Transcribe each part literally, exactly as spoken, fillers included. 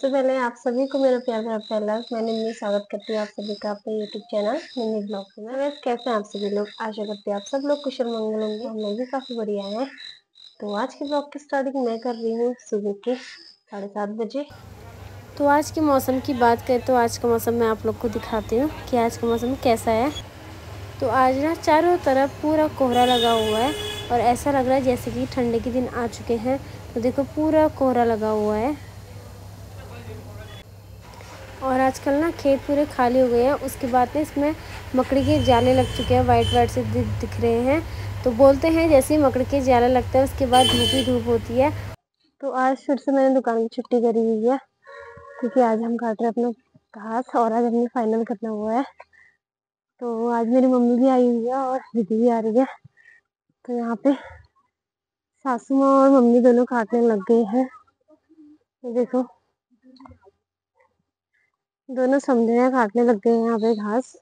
सबसे पहले आप सभी को मेरा प्यार भरा पहला मैं निम्मी स्वागत करती हूँ आप सभी का अपने यूट्यूब चैनल निम्मी ब्लॉग में। वैसे कैसे हैं आप सभी लोग? आशा करते हैं आप सब लोग कुशल मंगल होंगे। हम लोग भी काफी बढ़िया हैं। तो आज के ब्लॉग की स्टार्टिंग मैं कर रही हूँ सुबह के साढ़े सात बजे। तो आज के मौसम की बात करें तो आज का मौसम मैं आप लोग को दिखाती हूँ कि आज का मौसम कैसा है। तो आज ना चारों तरफ पूरा कोहरा लगा हुआ है और ऐसा लग रहा है जैसे कि ठंडे के दिन आ चुके हैं। तो देखो पूरा कोहरा लगा हुआ है और आजकल ना खेत पूरे खाली हो गए हैं। उसके बाद में इसमें मकड़ी के जाले लग चुके हैं, वाइट वाइट से दिख, दिख रहे हैं। तो बोलते हैं जैसे ही मकड़ी के जाले लगता है उसके बाद धूप ही धूप होती है। तो आज फिर से मैंने दुकान की छुट्टी करी हुई है क्योंकि आज हम काट रहे हैं अपना घास और आज हमने फाइनल करना हुआ है। तो आज मेरी मम्मी भी आई हुई है और दीदी भी आ रही है। तो यहाँ पे सासू माँ और मम्मी दोनों काटने लग गए हैं। तो देखो दोनों समझे काटने लग गए हैं यहाँ पे घास।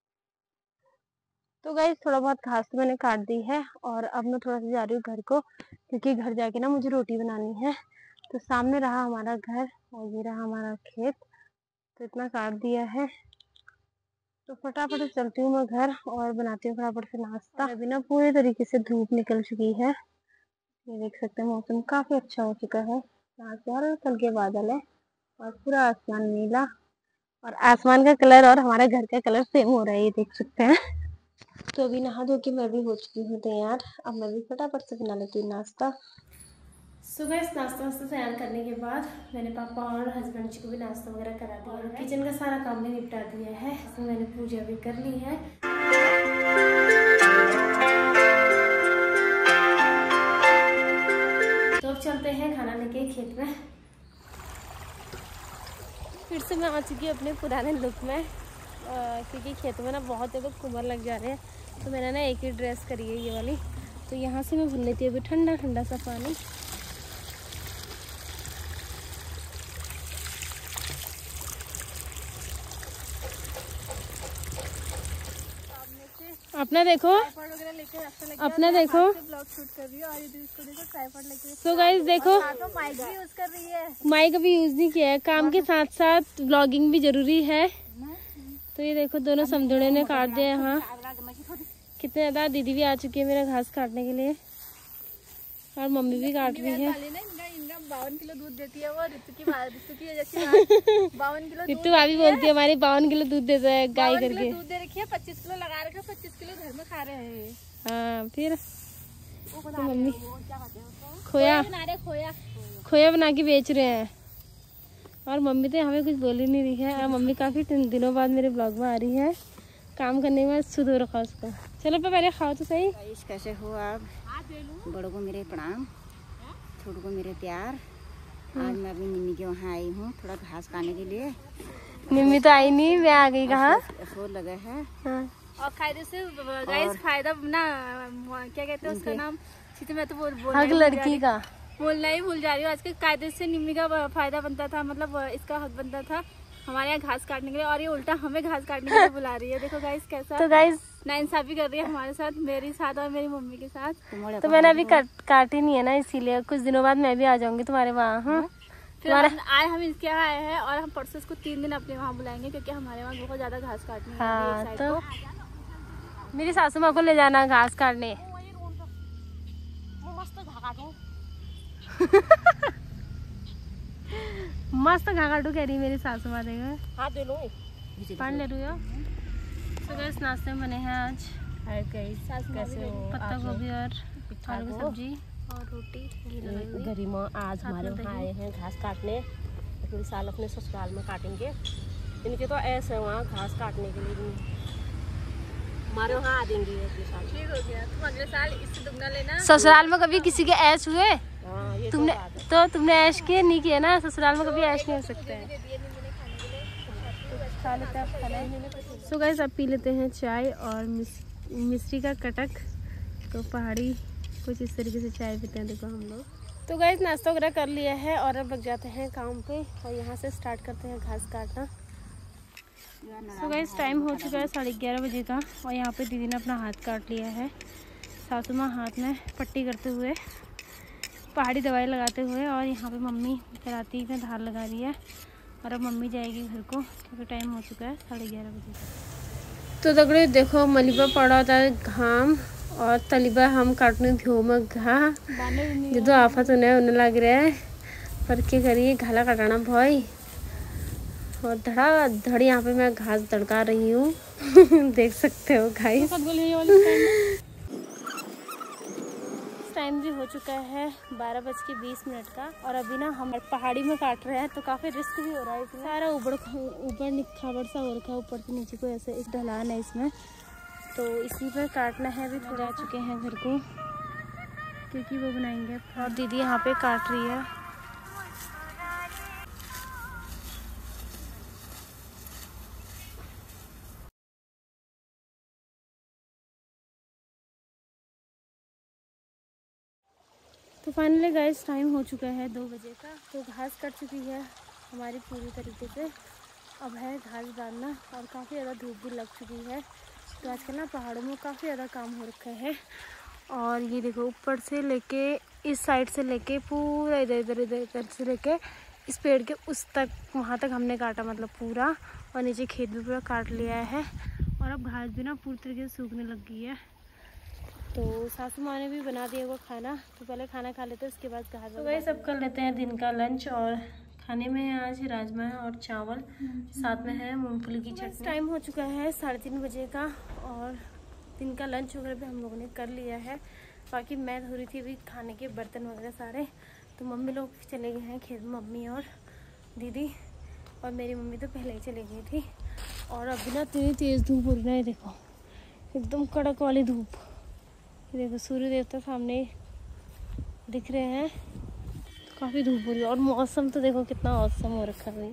तो गाइस थोड़ा बहुत घास तो मैंने काट दी है और अब मैं थोड़ा सा जा रही हूँ घर को क्योंकि घर जाके ना मुझे रोटी बनानी है। तो सामने रहा हमारा घर और ये रहा हमारा खेत। तो इतना काट दिया है तो फटाफट चलती हूँ मैं घर और बनाती हूँ फटाफट से नाश्ता। अभी ना पूरे तरीके से धूप निकल चुकी है। ये देख सकते हैं मौसम काफी अच्छा हो चुका है। यहाँ से हल्के हल्के बादल है और पूरा आसमान नीला और आसमान का कलर और हमारे घर का कलर सेम हो रहा है, ये देख सकते हैं। तो अभी नहा धो के मैं भी हो चुकी हूँ तैयार। अब मैं भी फटाफट से बना लेती हूँ नाश्ता। सुबह इस नाश्ता वास्ता तैयार करने के बाद मैंने पापा और हस्बैंड जी को भी नाश्ता वगैरह करा दिया है। किचन का सारा काम भी निपटा दिया है। इसमें मैंने पूजा भी कर ली है। तो अब चलते हैं खाना लेके खेत में। फिर से मैं आ चुकी हूँ अपने पुराने लुक में क्योंकि खेतों में ना बहुत ज़्यादा कुमर लग जा रहे हैं। तो मैंने ना एक ही ड्रेस करी है ये वाली। तो यहाँ से मैं भून लेती हूँ अभी ठंडा ठंडा सा पानी। अपना देखो अपना देखो सो गाइस देखो माइक भी यूज कर रही है। माइक भी यूज नहीं किया है। काम के साथ साथ व्लॉगिंग भी जरूरी है। तो ये देखो दोनों समझोड़े ने काट दिया यहाँ। कितने ज्यादा दीदी भी आ चुकी है मेरा घास काटने के लिए और मम्मी भी काट रही है। बावन किलो दूध देती है वो ऋतु की ऋतु की जैसी बावन किलो ऋतु भाभी बोलती है हमारी बावन किलो दूध देता है गाय करके। दूध दे रखी है, पच्चीस किलो लगा रखे, पच्चीस किलो घर में खा रहे हैं। हाँ फिर तो मम्मी खोया खोया खोया बना के बेच रहे हैं और मम्मी तो हमें कुछ बोल ही नहीं रही है। और मम्मी काफी दिनों बाद मेरे ब्लॉग में आ रही है। काम करने में शुद्ध हो रखा उसको। चलो पहले खाओ तो सही। कैसे हो आप? बड़ों को मेरे प्रणाम, छोटों को मेरे प्यार। आज मैं अपनी निम्मी के वहाँ आई हूँ थोड़ा घास खाने के लिए। निम्मी तो आई नहीं, मैं आ गई। कहाँ सो लगा है हाँ। और फायदे से गाइस फायदा ना क्या कहते हैं उसका नाम मैं तो बोल बोल हक लड़की का बोलना ही भूल जा रही हूँ। आज के कायदे से निम्मी का फायदा बनता था, मतलब इसका हक बनता था हमारे यहाँ घास काटने के लिए और ये उल्टा हमें घास काटने के लिए बुला रही है। देखो गाइस कैसा तो गाइस नाइंसाफी कर रही है हमारे साथ, मेरे साथ और मेरी मम्मी के साथ। तो मैंने अभी काट, काटी नहीं है ना, इसीलिए कुछ दिनों बाद मैं भी आ जाऊंगी तुम्हारे वहाँ। हाँ फिर हम, आज हम इसके यहाँ आए हैं और हम परसों इसको तीन दिन अपने वहाँ बुलाएंगे क्योंकि हमारे वहाँ बहुत ज्यादा घास काटने हाँ, तो मेरी सासू माँ को ले जाना घास काटने। मस्त घा काटू कह रही मेरी सासू माँ। देखो हाँ दे लो पानी ले लो। तो गैस नाश्ते में बने हैं आज पत्ता गोभी और आलू की सब्जी और रोटी। गरिमा आज हमारे वहाँ आए हैं घास काटने। अगले साल अपने ससुराल में काटेंगे। इनके तो ऐसे वहाँ घास काटने के लिए हमारे वहाँ आ देंगे अगले साल। ठीक हो गया, तुम अगले साल इससे दुगना लेना। ससुराल में कभी किसी के ऐश हुए? हाँ, ये तुमने तो, तो तुमने ऐश किए नहीं किया ना। ससुराल में कभी ऐश नहीं हो सकते हैं। सो गाइस अब पी लेते हैं चाय और मिस, मिश्री का कटक। तो पहाड़ी कुछ इस तरीके से चाय पीते हैं देखो हम लोग। तो गाइस नाश्ता वगैरह कर लिया है और अब लग जाते हैं काम पे और यहाँ से स्टार्ट करते हैं घास काटना। सो गाइस टाइम हो चुका है साढ़े ग्यारह बजे का और यहाँ पे दीदी ने अपना हाथ काट लिया है। सासू माँ हाथ में पट्टी करते हुए, पहाड़ी दवाई लगाते हुए और यहाँ पे मम्मी कराती में धार लगा रही है और अब मम्मी जाएगी घर को क्योंकि टाइम हो चुका है साढ़े ग्यारह बजे। तो दगड़े देखो मलिबा पड़ा था घाम और तलिबा हम काटने घ्यो में घा जो आफत होने उन्हें लग रहा है पर क्या करिए घाला कटाना भाई। और धड़ा धड़ यहाँ पे मैं घास तड़का रही हूँ देख सकते हो गाइस। टाइम भी हो चुका है बारह बज के बीस मिनट का और अभी ना हम पहाड़ी में काट रहे हैं तो काफ़ी रिस्क भी हो रहा है। इसमें सारा ऊबड़ ऊपर निखावड़ सा हो रखा है ऊपर से नीचे को ऐसे इस ढलान है इसमें तो इसी पर काटना है। अभी थोड़ा आ चुके हैं घर को क्योंकि वो बनाएंगे और दीदी यहाँ पे काट रही है। तो फाइनली गाइस टाइम हो चुका है दो बजे का। तो घास कट चुकी है हमारी पूरी तरीके से। अब है घास डालना और काफ़ी ज़्यादा धूप भी लग चुकी है तो आजकल ना पहाड़ों में काफ़ी ज़्यादा काम हो रखा है। और ये देखो ऊपर से लेके इस साइड से लेके पूरा इधर इधर इधर इधर से लेके इस पेड़ के उस तक वहाँ तक हमने काटा मतलब पूरा। और नीचे खेत भी पूरा काट लिया है और अब घास भी ना पूरी तरीके से सूखने लग गई है। तो सासू माँ ने भी बना दिया वो खाना तो पहले खाना खा लेते हैं उसके बाद घास। तो वही सब कर लेते हैं दिन का लंच और खाने में आज राजमा है और चावल साथ में है मूंगफली की चटनी। टाइम हो चुका है साढ़े तीन बजे का और दिन का लंच वगैरह भी हम लोगों ने कर लिया है। बाकी मैं धो रही थी अभी खाने के बर्तन वगैरह सारे। तो मम्मी लोग चले गए हैं खेत, मम्मी और दीदी और मेरी मम्मी तो पहले ही चली गई थी। और अभी ना इतनी तेज़ धूप हो रही है देखो एकदम कड़क वाली धूप। देखो सूर्य देवता सामने दिख रहे हैं काफ़ी धूप हो रही है और मौसम तो देखो कितना औसम हो रखा है।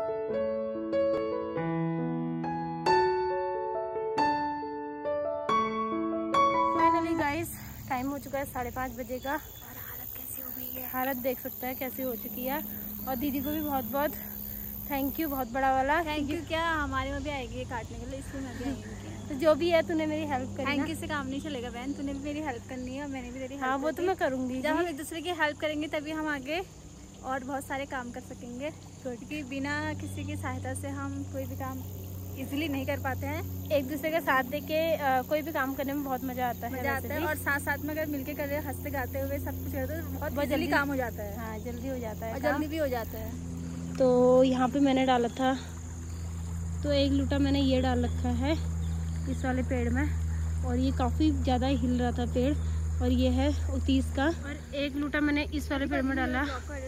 फाइनली गाइस टाइम हो चुका है साढ़े पाँच बजे का और हालत कैसी हो गई है हालत देख सकते हैं कैसी हो चुकी है। और दीदी को भी बहुत बहुत थैंक यू बहुत बड़ा वाला थैंक यू। क्या हमारे में भी आएगी काटने के लिए इसलिए मैं भी आई तो जो भी है तूने मेरी हेल्प करी। थैंक यू से काम नहीं चलेगा बहन, तूने भी मेरी हेल्प करनी है और मैंने भी तेरी हेल्प। हाँ वो तो मैं करूँगी। जब हम एक दूसरे की हेल्प करेंगे तभी हम आगे और बहुत सारे काम कर सकेंगे क्योंकि बिना किसी की सहायता से हम कोई भी काम इजीली नहीं कर पाते हैं। एक दूसरे के साथ दे के कोई भी काम करने में बहुत मजा आता है मजा आता है और साथ साथ में अगर मिलके कर रहे हंसते गाते हुए सब कुछ करते तो बहुत जल्दी काम हो जाता है। हाँ जल्दी हो जाता है और जल्दी भी हो जाता है। तो यहाँ पे मैंने डाला था तो एक लूटा मैंने ये डाल रखा है इस वाले पेड़ में और ये काफ़ी ज़्यादा हिल रहा था पेड़ और ये है उतीस का। और एक लूटा मैंने इस वाले पेड़ में डाला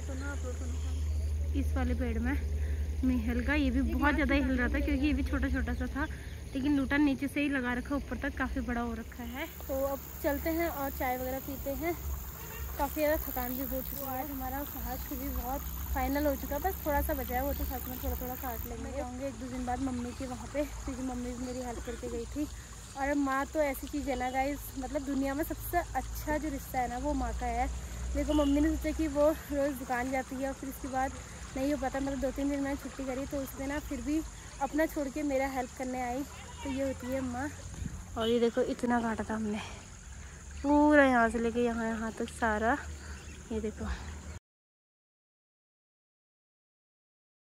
इस वाले पेड़ में मेहल का। ये भी बहुत ज़्यादा हिल रहा था क्योंकि ये भी छोटा छोटा सा था लेकिन लूटा नीचे से ही लगा रखा ऊपर तक काफ़ी बड़ा हो रखा है। तो अब चलते हैं और चाय वगैरह पीते हैं। काफ़ी ज़्यादा थकान भी हो चुकी है। हमारा घास भी बहुत फाइनल हो चुका है बस थोड़ा सा बचा है वो तो साथ में थोड़ा थोड़ा काट लेंगे। मैं जाऊँगी एक दो दिन बाद मम्मी के वहाँ पे क्योंकि मम्मी भी मेरी हेल्प करके गई थी। और माँ तो ऐसी चीज़ है ना गाइस मतलब दुनिया में सबसे अच्छा जो रिश्ता है ना वो माँ का है। देखो मम्मी ने सोचा कि वो रोज़ दुकान जाती है और फिर उसके बाद नहीं हो पाता मतलब दो तीन दिन मैंने छुट्टी करी तो उस दिन ना फिर भी अपना छोड़ के मेरा हेल्प करने आई। तो ये होती है माँ। और ये देखो इतना काटा था हमने पूरा यहाँ से लेके यहाँ यहाँ तक सारा ये देखो।